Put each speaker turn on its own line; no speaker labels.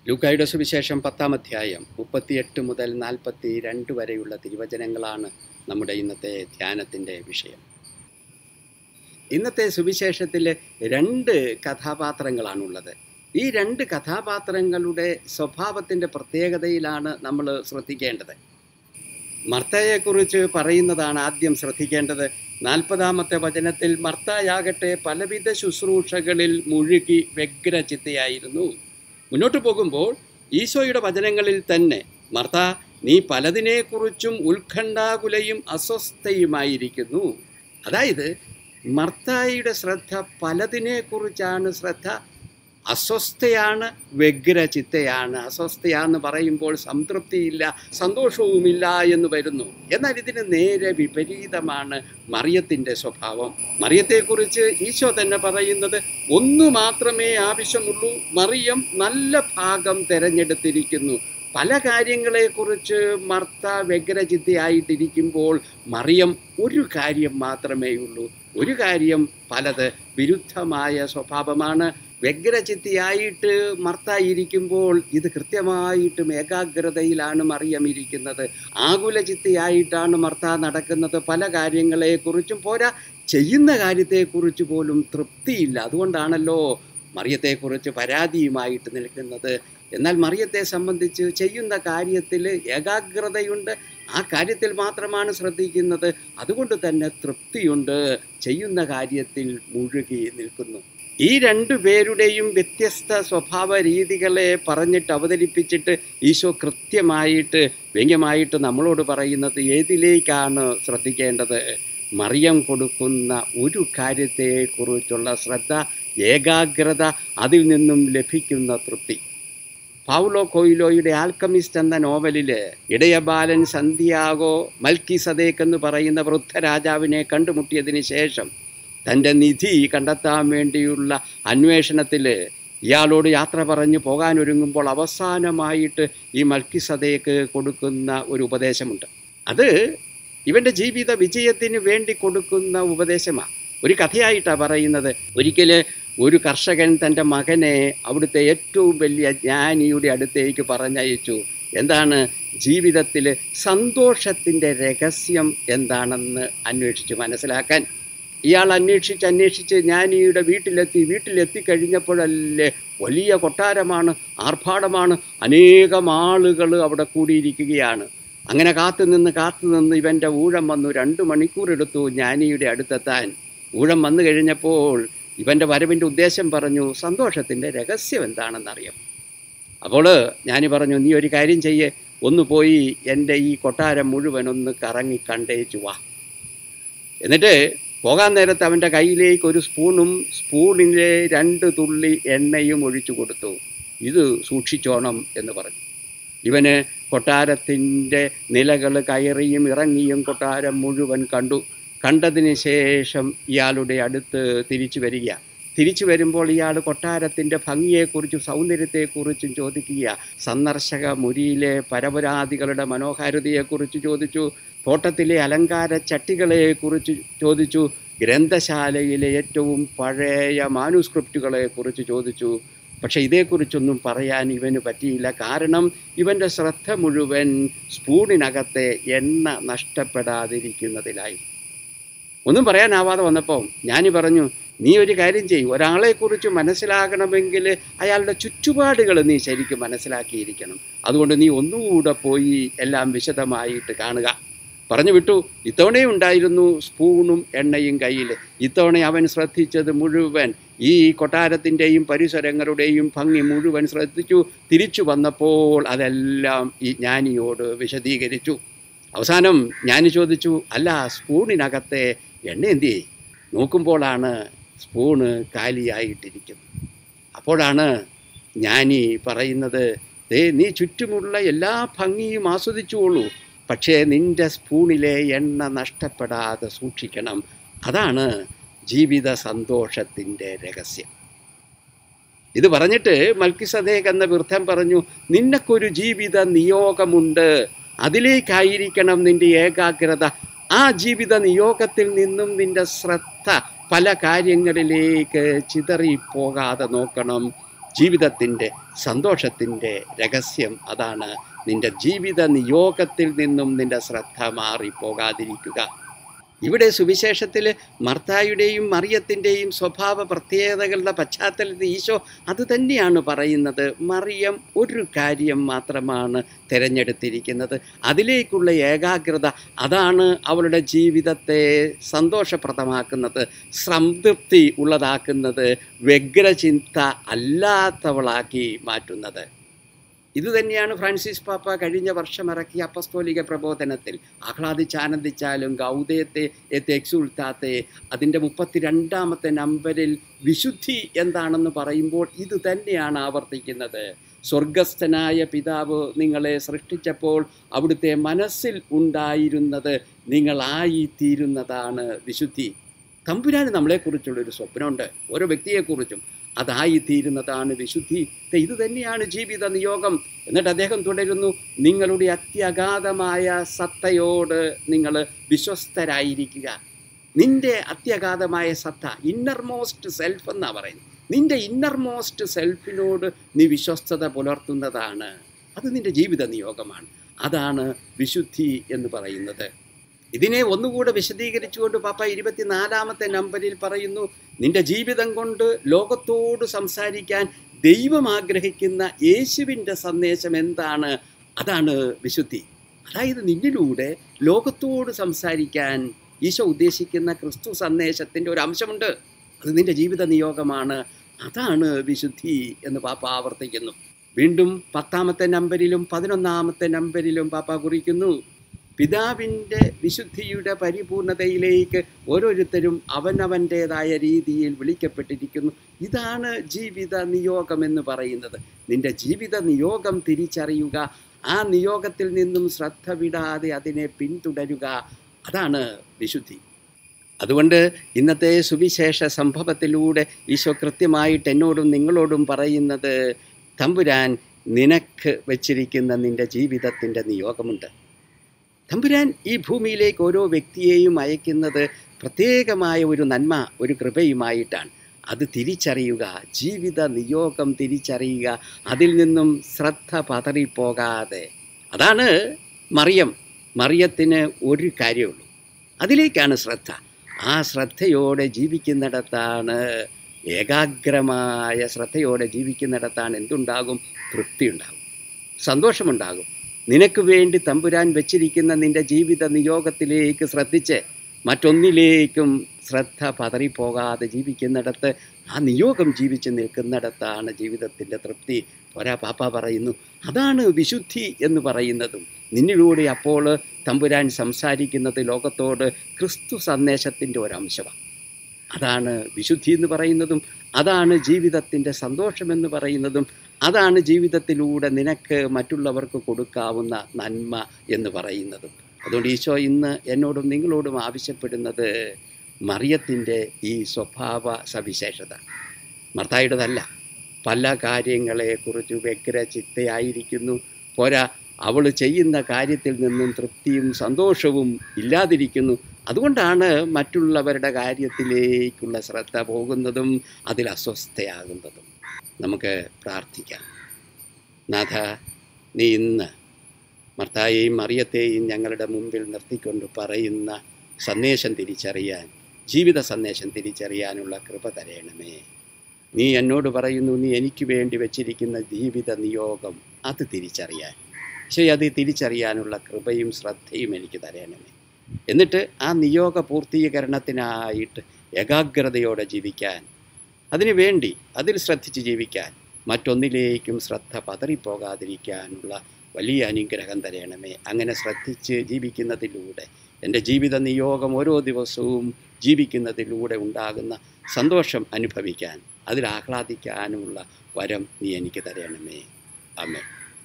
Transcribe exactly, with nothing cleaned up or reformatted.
ലൂക്കായുടെ സുവിശേഷം പത്താം അധ്യായം മുപ്പത്തിയെട്ട് മുതൽ നാൽപ്പത്തി രണ്ട് വരെയുള്ള തിരുവചനങ്ങളാണ് നമ്മുടെ ഇന്നത്തെ ധ്യാനത്തിൻ്റെ വിഷയം. ഇന്നത്തെ സുവിശേഷത്തിൽ രണ്ട് കഥാപാത്രങ്ങളാണുള്ളത്. ഈ രണ്ട് കഥാപാത്രങ്ങളുടെ സ്വഭാവത്തിൻ്റെ പ്രത്യേകതയിലാണ് നമ്മൾ ശ്രദ്ധിക്കേണ്ടത്. മർത്തയെക്കുറിച്ച് പറയുന്നതാണ് ആദ്യം ശ്രദ്ധിക്കേണ്ടത്. നാൽപ്പതാമത്തെ വചനത്തിൽ മർത്തയാകട്ടെ പലവിധ ശുശ്രൂഷകളിൽ മുഴുകി വ്യഗ്രചിത്തയായിരുന്നു. മുന്നോട്ട് പോകുമ്പോൾ ഈശോയുടെ വചനങ്ങളിൽ തന്നെ മർത്ത, നീ പലതിനെക്കുറിച്ചും ഉത്കണ്ഠാകുലയും അസ്വസ്ഥയുമായിരിക്കുന്നു. അതായത് മർത്തായുടെ ശ്രദ്ധ പലതിനെക്കുറിച്ചാണ് ശ്രദ്ധ. അസ്വസ്ഥയാണ്, വ്യഗ്രചിത്തയാണ്. അസ്വസ്ഥയാന്ന് പറയുമ്പോൾ സംതൃപ്തിയില്ല, സന്തോഷവുമില്ല എന്ന് വരുന്നു. എന്നാൽ ഇതിന് നേരെ വിപരീതമാണ് മറിയത്തിൻ്റെ സ്വഭാവം. മറിയത്തെക്കുറിച്ച് ഈശോ തന്നെ പറയുന്നത് ഒന്നു മാത്രമേ ആവശ്യമുള്ളൂ, മറിയം നല്ല ഭാഗം തിരഞ്ഞെടുത്തിരിക്കുന്നു. പല കാര്യങ്ങളെക്കുറിച്ച് മർത്ത വ്യഗ്രചിത്തയായിട്ടിരിക്കുമ്പോൾ മറിയം ഒരു കാര്യം മാത്രമേ ഉള്ളൂ. ഒരു കാര്യം പലത് വിരുദ്ധമായ സ്വഭാവമാണ്. വ്യഗ്രചിത്തിയായിട്ട് മർത്ത ഇരിക്കുമ്പോൾ ഇത് കൃത്യമായിട്ടും ഏകാഗ്രതയിലാണ് മറിയം ഇരിക്കുന്നത്. ആകുലചിത്തിയായിട്ടാണ് മർത്ത നടക്കുന്നത്. പല കാര്യങ്ങളെക്കുറിച്ചും പോരാ, ചെയ്യുന്ന കാര്യത്തെക്കുറിച്ച് പോലും തൃപ്തിയില്ല. അതുകൊണ്ടാണല്ലോ മറിയത്തെക്കുറിച്ച് പരാതിയുമായിട്ട് നിൽക്കുന്നത്. എന്നാൽ മറിയത്തെ സംബന്ധിച്ച് ചെയ്യുന്ന കാര്യത്തിൽ ഏകാഗ്രതയുണ്ട്. ആ കാര്യത്തിൽ മാത്രമാണ് ശ്രദ്ധിക്കുന്നത്. അതുകൊണ്ട് തന്നെ തൃപ്തിയുണ്ട്. ചെയ്യുന്ന കാര്യത്തിൽ മുഴുകി നിൽക്കുന്നു. ഈ രണ്ടു പേരുടെയും വ്യത്യസ്ത സ്വഭാവ രീതികളെ പറഞ്ഞിട്ട് അവതരിപ്പിച്ചിട്ട് ഈശോ കൃത്യമായിട്ട് വ്യംഗ്യമായിട്ട് നമ്മളോട് പറയുന്നത് ഏതിലേക്കാണ് ശ്രദ്ധിക്കേണ്ടത്? മറിയം കൊടുക്കുന്ന ഒരു കാര്യത്തെക്കുറിച്ചുള്ള ശ്രദ്ധ, ഏകാഗ്രത, അതിൽ നിന്നും ലഭിക്കുന്ന തൃപ്തി. പൗലോ കൊയ്ലോയുടെ ആൽക്കമിസ്റ്റ് എന്ന നോവലിൽ ഇടയബാലൻ സന്ധ്യാഗോ മൽക്കിസദേക്ക് എന്ന് പറയുന്ന വൃദ്ധരാജാവിനെ കണ്ടുമുട്ടിയതിന് ശേഷം തൻ്റെ നിധി കണ്ടെത്താൻ വേണ്ടിയുള്ള അന്വേഷണത്തിൽ ഇയാളോട് യാത്ര പറഞ്ഞ് പോകാനൊരുങ്ങുമ്പോൾ അവസാനമായിട്ട് ഈ മൽക്കിസദേക്ക് കൊടുക്കുന്ന ഒരു ഉപദേശമുണ്ട്. അത് ഇവൻ്റെ ജീവിത വിജയത്തിന് വേണ്ടി കൊടുക്കുന്ന ഉപദേശമാണ്. ഒരു കഥയായിട്ടാണ് പറയുന്നത്. ഒരിക്കൽ ഒരു കർഷകൻ തൻ്റെ മകനെ അവിടുത്തെ ഏറ്റവും വലിയ ജ്ഞാനിയുടെ അടുത്തേക്ക് പറഞ്ഞയച്ചു. എന്താണ് ജീവിതത്തിൽ സന്തോഷത്തിൻ്റെ രഹസ്യം എന്താണെന്ന് അന്വേഷിച്ച് മനസ്സിലാക്കാൻ. ഇയാൾ അന്വേഷിച്ച് അന്വേഷിച്ച് ജ്ഞാനിയുടെ വീട്ടിലെത്തി. വീട്ടിലെത്തിക്കഴിഞ്ഞപ്പോഴല്ലേ വലിയ കൊട്ടാരമാണ്, ആർഭാടമാണ്, അനേകം ആളുകൾ അവിടെ കൂടിയിരിക്കുകയാണ്. അങ്ങനെ കാത്തുനിന്ന് കാത്തുനിന്ന് ഇവൻ്റെ ഊഴം വന്നു. രണ്ട് മണിക്കൂർ എടുത്തു ജ്ഞാനിയുടെ അടുത്തെത്താൻ. ഊഴം വന്നു കഴിഞ്ഞപ്പോൾ ഇവൻ്റെ വരവിൻ്റെ ഉദ്ദേശം പറഞ്ഞു, സന്തോഷത്തിൻ്റെ രഹസ്യം എന്താണെന്നറിയാം. അപ്പോൾ ജ്ഞാനി പറഞ്ഞു, നീ ഒരു കാര്യം ചെയ്യേ, ഒന്ന് പോയി എൻ്റെ ഈ കൊട്ടാരം മുഴുവൻ ഒന്ന് കറങ്ങി കണ്ടേച്ചു വാ. എന്നിട്ട് പോകാൻ നേരത്ത് അവൻ്റെ കയ്യിലേക്ക് ഒരു സ്പൂണും സ്പൂണിലെ രണ്ട് തുള്ളി എണ്ണയും ഒഴിച്ചു കൊടുത്തു. ഇത് സൂക്ഷിച്ചോണം എന്ന് പറഞ്ഞു. ഇവന് കൊട്ടാരത്തിൻ്റെ നിലകൾ കയറിയും ഇറങ്ങിയും കൊട്ടാരം മുഴുവൻ കണ്ടു. കണ്ടതിന് ശേഷം ഇയാളുടെ അടുത്ത് തിരിച്ചു വരിക. തിരിച്ചു വരുമ്പോൾ ഇയാൾ കൊട്ടാരത്തിൻ്റെ ഭംഗിയെക്കുറിച്ചും സൗന്ദര്യത്തെക്കുറിച്ചും ചോദിക്കുക. സന്ദർശക മുറിയിലെ പരപരാതികളുടെ മനോഹാരിതയെക്കുറിച്ച് ചോദിച്ചു. തോട്ടത്തിലെ അലങ്കാര ചട്ടികളെക്കുറിച്ച് ചോദിച്ചു. ഗ്രന്ഥശാലയിലെ ഏറ്റവും പഴയ മാനുസ്ക്രിപ്റ്റുകളെക്കുറിച്ച് ചോദിച്ചു. പക്ഷെ ഇതേക്കുറിച്ചൊന്നും പറയാൻ ഇവന് പറ്റിയില്ല. കാരണം ഇവൻ്റെ ശ്രദ്ധ മുഴുവൻ സ്പൂണിനകത്തെ എണ്ണ നഷ്ടപ്പെടാതിരിക്കുന്നതിലായി. ഒന്നും പറയാനാവാതെ വന്നപ്പോൾ ഞാൻ പറഞ്ഞു, നീ ഒരു കാര്യം ചെയ്യും, ഒരാളെക്കുറിച്ച് മനസ്സിലാകണമെങ്കിൽ അയാളുടെ ചുറ്റുപാടുകൾ നീ ശരിക്കും മനസ്സിലാക്കിയിരിക്കണം. അതുകൊണ്ട് നീ ഒന്നുകൂടെ പോയി എല്ലാം വിശദമായിട്ട് കാണുക. പറഞ്ഞു വിട്ടു. ഇത്തവണയും ഉണ്ടായിരുന്നു സ്പൂണും എണ്ണയും കയ്യിൽ. ഇത്തവണ അവൻ ശ്രദ്ധിച്ചത് മുഴുവൻ ഈ കൊട്ടാരത്തിൻ്റെയും പരിസരങ്ങളുടെയും ഭംഗി മുഴുവൻ ശ്രദ്ധിച്ചു. തിരിച്ചു വന്നപ്പോൾ അതെല്ലാം ഈ ജ്ഞാനിയോട് വിശദീകരിച്ചു. അവസാനം ജ്ഞാനി ചോദിച്ചു, അല്ല സ്പൂണിനകത്തെ എണ്ണ എന്തിയേ? നോക്കുമ്പോഴാണ് സ്പൂണ് കാലിയായിട്ടിരിക്കുന്നത്. അപ്പോഴാണ് ജ്ഞാനി പറയുന്നത്, ദേ നീ ചുറ്റുമുള്ള എല്ലാ ഭംഗിയും ആസ്വദിച്ചുകൊള്ളൂ, പക്ഷേ നിൻ്റെ സ്പൂണിലെ എണ്ണ നഷ്ടപ്പെടാതെ സൂക്ഷിക്കണം. അതാണ് ജീവിത സന്തോഷത്തിൻ്റെ രഹസ്യം. ഇത് പറഞ്ഞിട്ട് മൽക്കിസദേക്ക് എന്ന വൃദ്ധൻ പറഞ്ഞു, നിനക്കൊരു ജീവിത നിയോഗമുണ്ട്, അതിലേക്കായിരിക്കണം നിൻ്റെ ഏകാഗ്രത. ആ ജീവിത നിയോഗത്തിൽ നിന്നും നിൻ്റെ ശ്രദ്ധ പല കാര്യങ്ങളിലേക്ക് ചിതറിപ്പോകാതെ നോക്കണം. ജീവിതത്തിൻ്റെ സന്തോഷത്തിൻ്റെ രഹസ്യം അതാണ്. നിൻ്റെ ജീവിത നിയോഗത്തിൽ നിന്നും നിൻ്റെ ശ്രദ്ധ മാറിപ്പോകാതിരിക്കുക. ഇവിടെ സുവിശേഷത്തിൽ മർത്തായുടെയും മറിയത്തിൻ്റെയും സ്വഭാവ പ്രത്യേകതകളുടെ പശ്ചാത്തലത്തിൽ ഈശോ അത് തന്നെയാണ് പറയുന്നത്. മറിയം ഒരു കാര്യം മാത്രമാണ് തിരഞ്ഞെടുത്തിരിക്കുന്നത്. അതിലേക്കുള്ള ഏകാഗ്രത അതാണ് അവളുടെ ജീവിതത്തെ സന്തോഷപ്രദമാക്കുന്നത്, സംതൃപ്തി ഉള്ളതാക്കുന്നത്, വ്യഗ്രചിന്ത അല്ലാത്തവളാക്കി മാറ്റുന്നത്. ഇതുതന്നെയാണ് ഫ്രാൻസിസ് പാപ്പ കഴിഞ്ഞ വർഷം ഇറക്കിയ അപ്പസ്തോലിക പ്രബോധനത്തിൽ ആഹ്ലാദിച്ചാനന്ദിച്ചാലും ഗൗദേത്തെ എത്തെ എക്സുൾത്താത്തെ അതിൻ്റെ മുപ്പത്തിരണ്ടാമത്തെ നമ്പരിൽ വിശുദ്ധി എന്താണെന്ന് പറയുമ്പോൾ ഇത് തന്നെയാണ് ആവർത്തിക്കുന്നത്. സ്വർഗസ്ഥനായ പിതാവ് നിങ്ങളെ സൃഷ്ടിച്ചപ്പോൾ അവിടുത്തെ മനസ്സിൽ ഉണ്ടായിരുന്നത് നിങ്ങളായിത്തീരുന്നതാണ് വിശുദ്ധി. തമ്പുരാന് നമ്മളെക്കുറിച്ചുള്ളൊരു സ്വപ്നമുണ്ട്, ഓരോ വ്യക്തിയെക്കുറിച്ചും. അതായിത്തീരുന്നതാണ് വിശുദ്ധി. ഇത് തന്നെയാണ് ജീവിത നിയോഗം. എന്നിട്ട് അദ്ദേഹം തുടരുന്നു, നിങ്ങളുടെ അത്യഗാധമായ സത്തയോട് നിങ്ങൾ വിശ്വസ്തരായിരിക്കുക. നിൻ്റെ അത്യഗാധമായ സത്ത, ഇന്നർമോസ്റ്റ് സെൽഫ് എന്നാണ് പറയുന്നത്. നിൻ്റെ ഇന്നർമോസ്റ്റ് സെൽഫിനോട് നീ വിശ്വസ്തത പുലർത്തുന്നതാണ്. അത് നിൻ്റെ ജീവിത നിയോഗമാണ്. അതാണ് വിശുദ്ധി എന്ന് പറയുന്നത്. ഇതിനെ ഒന്നുകൂടെ വിശദീകരിച്ചുകൊണ്ട് പാപ്പ ഇരുപത്തിനാലാമത്തെ നമ്പരിൽ പറയുന്നു, നിന്റെ ജീവിതം കൊണ്ട് ലോകത്തോട് സംസാരിക്കാൻ ദൈവം ആഗ്രഹിക്കുന്ന യേശുവിൻ്റെ സന്ദേശം എന്താണ്? അതാണ് വിശുദ്ധി. അതായത് നിന്നിലൂടെ ലോകത്തോട് സംസാരിക്കാൻ ഈശോ ഉദ്ദേശിക്കുന്ന ക്രിസ്തു സന്ദേശത്തിൻ്റെ ഒരു അംശമുണ്ട്. അത് നിൻ്റെ ജീവിത നിയോഗമാണ്. അതാണ് വിശുദ്ധി എന്ന് പാപ്പ ആവർത്തിക്കുന്നു. വീണ്ടും പത്താമത്തെ നമ്പരിലും പതിനൊന്നാമത്തെ നമ്പരിലും പാപ്പ കുറിക്കുന്നു, പിതാവിൻ്റെ വിശുദ്ധിയുടെ പരിപൂർണതയിലേക്ക് ഓരോരുത്തരും അവനവൻ്റേതായ രീതിയിൽ വിളിക്കപ്പെട്ടിരിക്കുന്നു. ഇതാണ് ജീവിത നിയോഗമെന്ന് പറയുന്നത്. നിൻ്റെ ജീവിത നിയോഗം തിരിച്ചറിയുക, ആ നിയോഗത്തിൽ നിന്നും ശ്രദ്ധ വിടാതെ അതിനെ പിന്തുടരുക, അതാണ് വിശുദ്ധി. അതുകൊണ്ട് ഇന്നത്തെ സുവിശേഷ സംഭവത്തിലൂടെ ഈശോ കൃത്യമായിട്ട് എന്നോടും നിങ്ങളോടും പറയുന്നത്, തമ്പുരാൻ നിനക്ക് വച്ചിരിക്കുന്ന നിൻ്റെ ജീവിതത്തിൻ്റെ നിയോഗമുണ്ട്. തമ്പുരാൻ ഈ ഭൂമിയിലേക്ക് ഓരോ വ്യക്തിയെയും അയക്കുന്നത് പ്രത്യേകമായ ഒരു നന്മ, ഒരു കൃപയുമായിട്ടാണ്. അത് തിരിച്ചറിയുക, ജീവിത നിയോഗം തിരിച്ചറിയുക, അതിൽ നിന്നും ശ്രദ്ധ പതറിപ്പോകാതെ. അതാണ് മറിയം. മറിയത്തിന് ഒരു കാര്യമുള്ളൂ, അതിലേക്കാണ് ശ്രദ്ധ. ആ ശ്രദ്ധയോടെ ജീവിക്കുന്നിടത്താണ്, ഏകാഗ്രമായ ശ്രദ്ധയോടെ ജീവിക്കുന്നിടത്താണ് എന്തുണ്ടാകും? തൃപ്തി ഉണ്ടാകും, സന്തോഷമുണ്ടാകും. നിനക്ക് വേണ്ടി തമ്പുരാൻ വച്ചിരിക്കുന്ന നിൻ്റെ ജീവിത നിയോഗത്തിലേക്ക് ശ്രദ്ധിച്ച് മറ്റൊന്നിലേക്കും ശ്രദ്ധ പതറിപ്പോകാതെ ജീവിക്കുന്നിടത്ത്, ആ നിയോഗം ജീവിച്ച് നിൽക്കുന്നിടത്താണ് ജീവിതത്തിൻ്റെ തൃപ്തി. പോരാ, പാപ്പ പറയുന്നു, അതാണ് വിശുദ്ധി എന്ന് പറയുന്നതും. നിന്നിലൂടെ അപ്പോൾ തമ്പുരാൻ സംസാരിക്കുന്നത് ലോകത്തോട് ക്രിസ്തു സന്ദേശത്തിൻ്റെ ഒരംശമാണ്. അതാണ് വിശുദ്ധി എന്ന് പറയുന്നതും, അതാണ് ജീവിതത്തിൻ്റെ സന്തോഷമെന്ന് പറയുന്നതും, അതാണ് ജീവിതത്തിലൂടെ നിനക്ക് മറ്റുള്ളവർക്ക് കൊടുക്കാവുന്ന നന്മ എന്ന് പറയുന്നതും. അതുകൊണ്ട് ഈശോ ഇന്ന് എന്നോടും നിങ്ങളോടും ആവശ്യപ്പെടുന്നത് മറിയത്തിൻ്റെ ഈ സ്വഭാവ സവിശേഷത, മർത്തായുടേതല്ല. പല കാര്യങ്ങളെക്കുറിച്ച് വ്യഗ്രചിത്തയായിരിക്കുന്നു. പോരാ, അവൾ ചെയ്യുന്ന കാര്യത്തിൽ നിന്നും തൃപ്തിയും സന്തോഷവും ഇല്ലാതിരിക്കുന്നു. അതുകൊണ്ടാണ് മറ്റുള്ളവരുടെ കാര്യത്തിലേക്കുള്ള ശ്രദ്ധ പോകുന്നതും അതിൽ അസ്വസ്ഥയാകുന്നതും. നമുക്ക് പ്രാർത്ഥിക്കാം. നാഥ, നീ ഇന്ന് മർത്തായെയും മറിയത്തെയും ഞങ്ങളുടെ മുമ്പിൽ നിർത്തിക്കൊണ്ട് പറയുന്ന സന്ദേശം തിരിച്ചറിയാൻ, ജീവിത സന്ദേശം തിരിച്ചറിയാനുള്ള കൃപ തരയണമേ. നീ എന്നോട് പറയുന്നു, നീ എനിക്ക് വേണ്ടി വച്ചിരിക്കുന്ന ജീവിത നിയോഗം അത് തിരിച്ചറിയാൻ, പക്ഷേ അത് തിരിച്ചറിയാനുള്ള കൃപയും ശ്രദ്ധയും എനിക്ക് തരയണമേ. എന്നിട്ട് ആ നിയോഗ പൂർത്തീകരണത്തിനായിട്ട് ഏകാഗ്രതയോടെ ജീവിക്കാൻ, അതിനു വേണ്ടി അതിൽ ശ്രദ്ധിച്ച് ജീവിക്കാൻ, മറ്റൊന്നിലേക്കും ശ്രദ്ധ പതറിപ്പോകാതിരിക്കാനുള്ള വലിയ അനുഗ്രഹം തരയണമേ. അങ്ങനെ ശ്രദ്ധിച്ച് ജീവിക്കുന്നതിലൂടെ എൻ്റെ ജീവിത നിയോഗം ഓരോ ദിവസവും ജീവിക്കുന്നതിലൂടെ ഉണ്ടാകുന്ന സന്തോഷം അനുഭവിക്കാൻ, അതിൽ ആഹ്ലാദിക്കാനുമുള്ള വരം നീ എനിക്ക് തരയണമേ. ആമേൻ.